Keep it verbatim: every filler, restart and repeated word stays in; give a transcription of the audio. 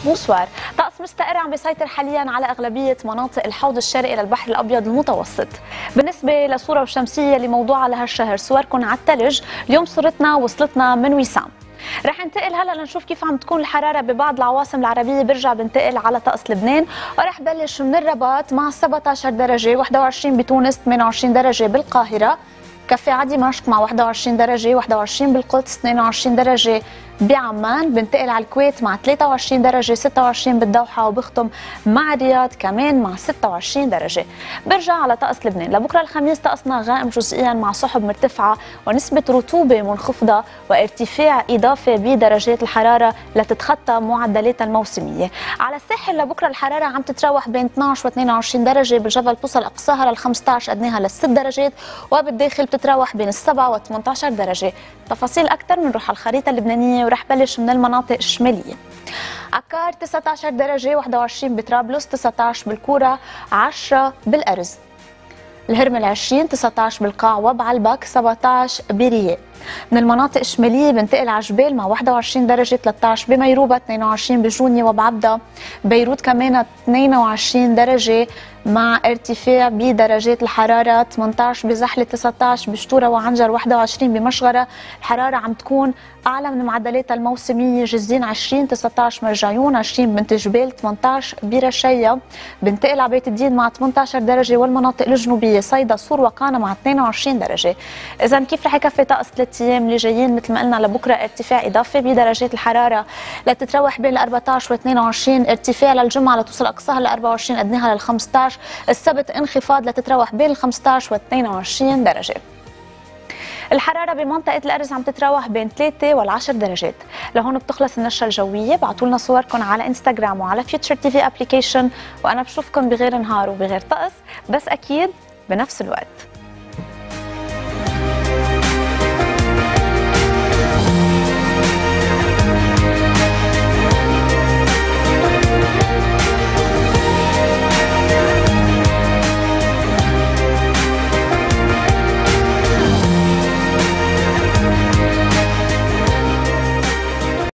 بونسوار. طقس مستقر عم بيسيطر حاليا على اغلبيه مناطق الحوض الشرقي للبحر الابيض المتوسط. بالنسبه للصوره الشمسيه اللي موضوعه لهالشهر صوركم على الثلج، اليوم صورتنا وصلتنا من وسام. رح ننتقل هلا لنشوف كيف عم تكون الحراره ببعض العواصم العربيه، برجع بنتقل على طقس لبنان ورح بلش من الرباط مع سبعة عشر درجه، واحد وعشرين بتونس، ثمانية وعشرين درجه بالقاهره، كفي على دمشق مع واحد وعشرين درجه، واحد وعشرين بالقدس، اثنين وعشرين درجه بعمان، بنتقل على الكويت مع ثلاثة وعشرين درجه، ستة وعشرين بالدوحه، وبختم مع الرياض كمان مع ستة وعشرين درجه. برجع على طقس لبنان لبكره الخميس، طقسنا غائم جزئيا مع سحب مرتفعه ونسبه رطوبه منخفضه وارتفاع اضافي بدرجات الحراره لتتخطى معدلاتها الموسميه. على الساحل لبكره الحراره عم تتراوح بين اثنعش و اثنين وعشرين درجه، بالجبل توصل اقصاها لل خمسة عشر ادناها لل ست درجات، وبالداخل بتتراوح بين السبعة و ثمانية عشر درجه. تفاصيل اكثر بنروح على الخريطه اللبنانيه ورح بلش من المناطق الشماليه. عكار تسعة عشر درجه، واحد وعشرين بطرابلس، تسعة عشر بالكوره، عشرة بالأرز. الهرمل عشرين، تسعة عشر بالقاع وبعلبك، سبعة عشر برياء. من المناطق الشماليه بنتقل على جبال مع واحد وعشرين درجه، ثلاثة عشر بميروبه، اثنين وعشرين بجونيا وبعبده. بيروت كمان اثنين وعشرين درجه مع ارتفاع بدرجات الحراره، ثمانية عشر بزحله، تسعة عشر بشتوره وعنجر، واحد وعشرين بمشغره. الحراره عم تكون اعلى من معدلاتها الموسميه. جزين عشرين، تسعة عشر مرجعيون، عشرين بنت جبال، ثمانية عشر برشيه. بنتقل على بيت الدين مع ثمانية عشر درجه، والمناطق الجنوبيه صيدا، صور، وقانا مع اثنين وعشرين درجه. اذا كيف رح يكفي طقس ثلاث ايام اللي جايين؟ مثل ما قلنا لبكره ارتفاع اضافي بدرجات الحراره لتتراوح بين ال أربعة عشر و اثنين وعشرين، ارتفاع للجمعه لتوصل اقصاها ل أربعة وعشرين ادناها لل خمسة عشر، السبت انخفاض لتتراوح بين ال خمسة عشر و اثنين وعشرين درجه. الحراره بمنطقه الارز عم تتراوح بين ثلاثة والعشر درجات. لهون بتخلص النشره الجويه. ابعتوا لنا صوركم على انستغرام وعلى فيوتشر تي في ابلكيشن، وانا بشوفكم بغير نهار وبغير طقس، بس اكيد بنفس الوقت.